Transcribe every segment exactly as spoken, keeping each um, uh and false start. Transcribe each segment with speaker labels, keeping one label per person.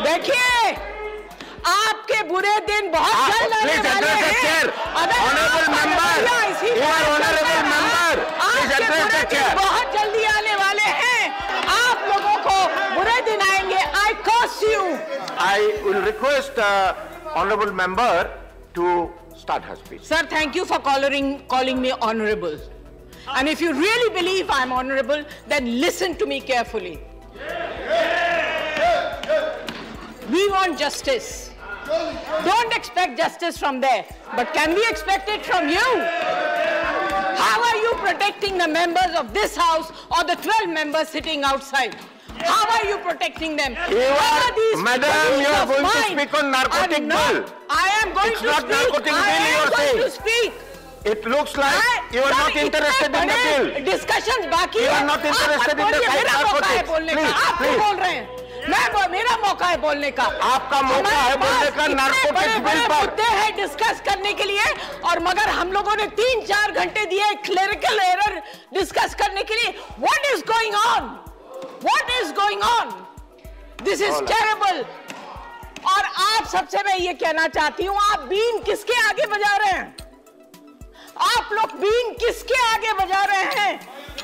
Speaker 1: देखिए, आपके बुरे दिन बहुत जल्द आने वाले हैं।
Speaker 2: Honourable member, you are honourable member,
Speaker 1: आपके बुरे दिन बहुत जल्दी आने वाले हैं। आप लोगों को बुरे दिन आएंगे। I curse you.
Speaker 2: I will request uh, honorable member to start her speech.
Speaker 1: Sir, thank you for calling calling me honorable. And if you really believe I'm honorable, then listen to me carefully. We want justice. Don't expect justice from there, but can we expect it from you? How are you protecting the members of this house or the twelve members sitting outside? How are you protecting them?
Speaker 2: You are,
Speaker 1: these
Speaker 2: madam, you are going to
Speaker 1: mine
Speaker 2: speak on narcotic bill.
Speaker 1: I am going
Speaker 2: it's
Speaker 1: to
Speaker 2: not
Speaker 1: speak.
Speaker 2: Narcotic
Speaker 1: I
Speaker 2: bill you
Speaker 1: am
Speaker 2: are
Speaker 1: going
Speaker 2: saying.
Speaker 1: to speak.
Speaker 2: It looks like I, you are not interested in the bill.
Speaker 1: Discussions बाकी
Speaker 2: You are not interested in the fight narcotics. Please,
Speaker 1: आप क्यों बोल रहे हैं? मैं मेरा मौका है बोलने का।
Speaker 2: आपका मौका है बोलने का नारकोटिक्स बिल पर।
Speaker 1: मुद्दे हैं डिस्कस करने के लिए, और मगर हम लोगों ने तीन चार घंटे दिए क्लेरिकल एरर डिस्कस करने के लिए। What is going on? What is going on? This is terrible. और आप सबसे मैं ये कहना चाहती हूँ, आप बीन किसके आगे बजा रहे हैं? आप लोग बीन किसके आगे बजा रहे हैं?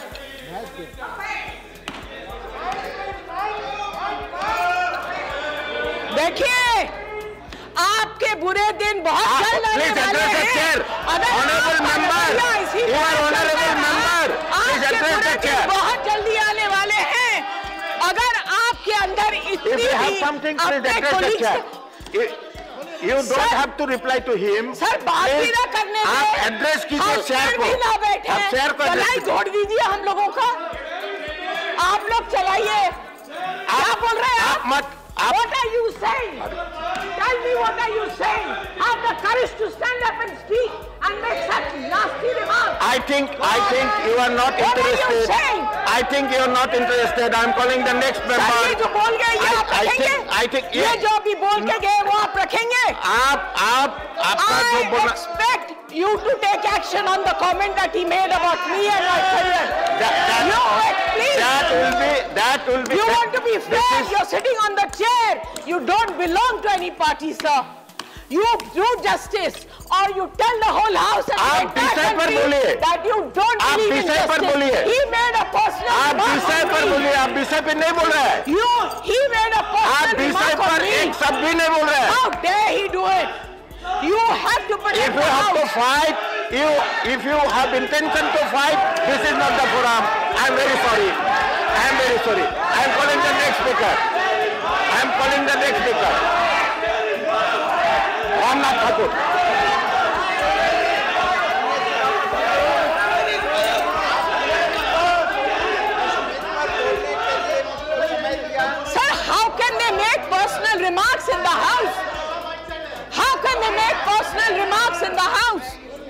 Speaker 1: देखिए, आपके बुरे दिन बहुत जल्द आने वाले हैं।
Speaker 2: Honourable member, you are honourable member,
Speaker 1: आपके बुरे दिन बहुत जल्दी आने वाले हैं। अगर आपके अंदर इतनी भी अपने colleagues,
Speaker 2: You don't have to reply to him.
Speaker 1: Sir बात भी ना करने
Speaker 2: दें। आप एड्रेस कीजिए शेयर को।
Speaker 1: ना बैठे
Speaker 2: आप शेयर को
Speaker 1: चलाई छोड़ दीजिए हम लोगों का। आप लोग चलाइए। क्या बोल रहे हैं आप?
Speaker 2: मत
Speaker 1: आप What are you saying? Tell me what are you saying? Have the courage to stand up and speak and make such nasty remarks.
Speaker 2: I think I think you are not
Speaker 1: what
Speaker 2: interested.
Speaker 1: Are you saying?
Speaker 2: I think you are not interested. I am calling the next member.
Speaker 1: Sir ये जो बोल गए ये आप
Speaker 2: I
Speaker 1: रखेंगे?
Speaker 2: think I think
Speaker 1: ये जो अभी बोल के गए वो आप रखेंगे?
Speaker 2: आप आप आपका जो
Speaker 1: बोलना I expect you to take action on the comment that he made about me and my career.
Speaker 2: That, that,
Speaker 1: you please.
Speaker 2: That will be that will be.
Speaker 1: You want to be fair?
Speaker 2: Is,
Speaker 1: You're sitting on the chair. You don't belong to any party, sir. You do justice, or you tell the whole house and the entire country that you don't believe in justice. He made a personal
Speaker 2: आप
Speaker 1: remark
Speaker 2: विषय पर बोलिए, आप विषय पे नहीं बोल रहे हैं।
Speaker 1: You, he made a personal remark on me.
Speaker 2: आप विषय पर एक शब्द भी नहीं बोल रहे हैं।
Speaker 1: How dare he do it? You have to protect
Speaker 2: If you have to fight, you if you have intention to fight, this is not the forum. I am very sorry. I am very sorry. I am calling the next speaker. I am calling the next speaker. Ramnath Thakur.
Speaker 1: Sir, how can they make personal remarks in the house? How can they make personal remarks in the house?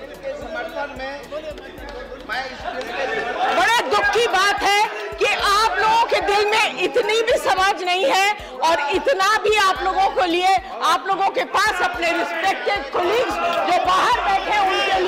Speaker 1: बड़े दुख की बात है कि आप लोगों के दिल में इतनी भी समझ नहीं है, और इतना भी आप लोगों को लिए आप लोगों के पास अपने रिस्पेक्टेड कोलीग्स जो बाहर बैठे हैं उनके